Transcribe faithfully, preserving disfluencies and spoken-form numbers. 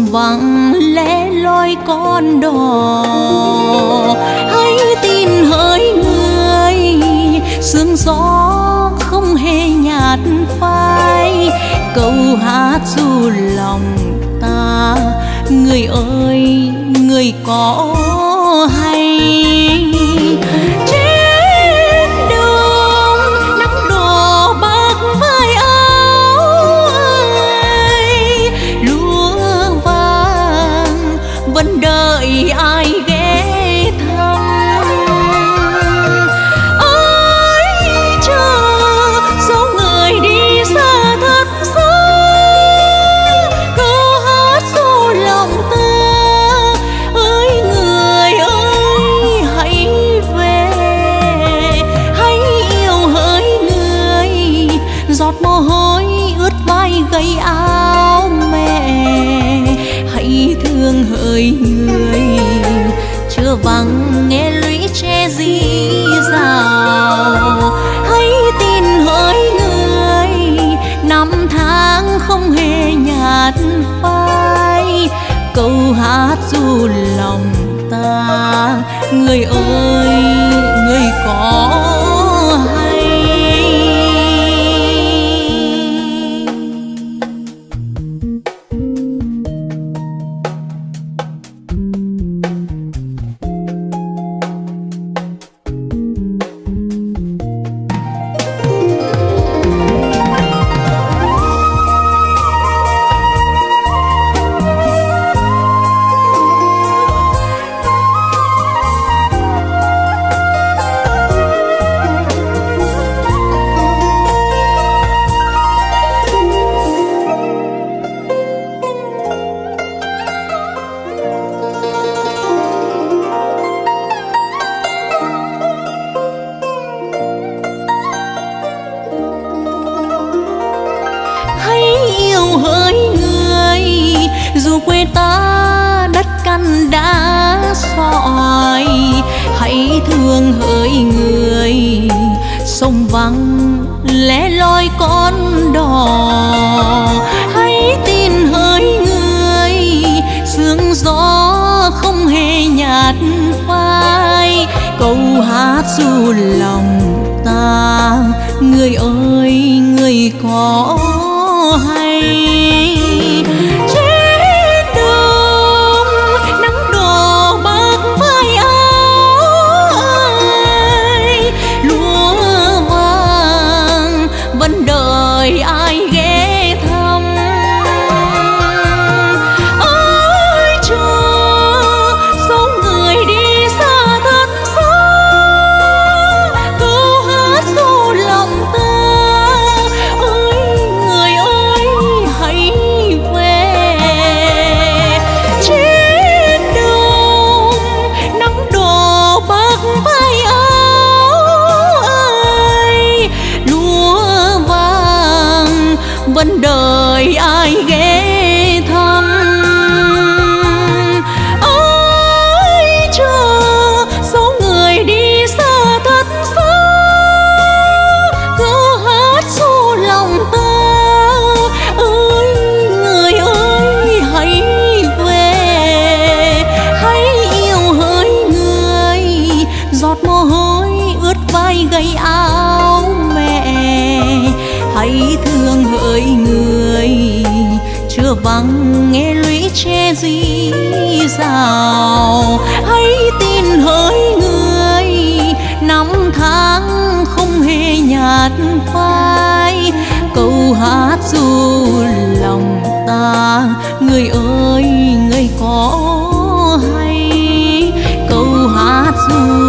vắng lẻ loi con đò. Hãy tin hỡi người, sương gió không hề nhạt phai, câu hát ru lòng ta. Người ơi, người có hay trên đường nắng đổ bạc vai áo ơi, lúa vàng vẫn đợi ai ghé thăm. Ôi chờ dấu người đi xa thật xa, câu hát ru lòng ta. Ơi người ơi hãy về, hãy yêu hỡi người, giọt mồ hôi ướt vai gầy áo mẹ. Hãy thương hỡi người, chưa vắng nghe lũy tre rì rào. Hãy tin hỡi người, năm tháng không hề nhạt phai, câu hát ru lòng ta. Người ơi, người có hay đã sỏi. Hãy thương hỡi người, sông vắng lẻ loi con đò. Hãy tin hỡi người, sương gió không hề nhạt phai, câu hát ru lòng ta. Người ơi, người có hay đợi ai ghé thăm. Ôi chờ dấu người đi xa thật xa, câu hát ru lòng ta. Ôi người ơi hãy về, trên đường nắng đổ bạc vai áo ơi, lúa vẫn đợi ai ghé thăm. Ôi chờ dấu người đi xa thật xa, câu hát ru lòng ta. Ơi người ơi hãy về, hãy yêu hỡi người, giọt mồ hôi ướt vai gầy áo mẹ. Hãy thương hỡi người, chưa vắng nghe lũy tre rì rào. Hãy tin hỡi người, năm tháng không hề nhạt phai, câu hát ru lòng ta. Người ơi, người có hay câu hát ru